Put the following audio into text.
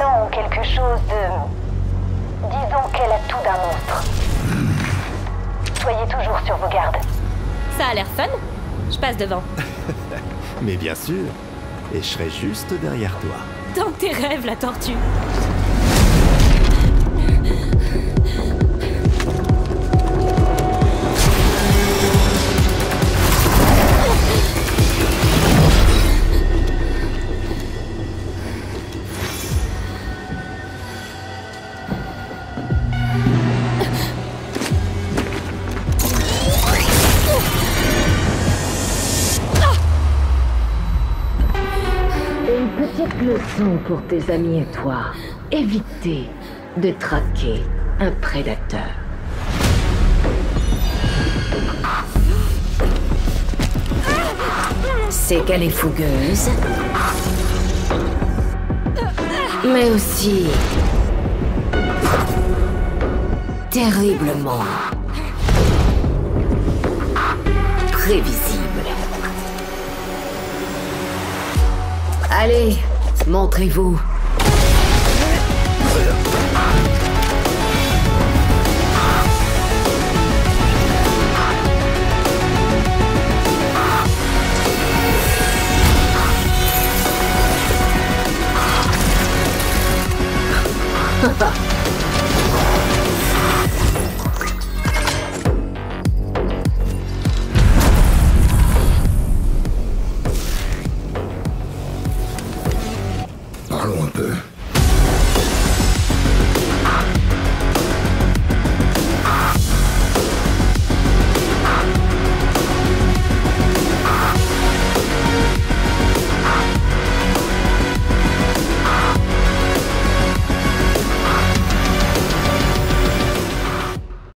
talents ont quelque chose de... Disons qu'elle a tout d'un monstre. Soyez toujours sur vos gardes. Ça a l'air fun. Je passe devant. Mais bien sûr. Et je serai juste derrière toi. Dans tes rêves, la tortue. Petite leçon pour tes amis et toi. Évitez de traquer un prédateur. C'est qu'elle est fougueuse, mais aussi terriblement prévisible. Allez, montrez-vous. Ha ha.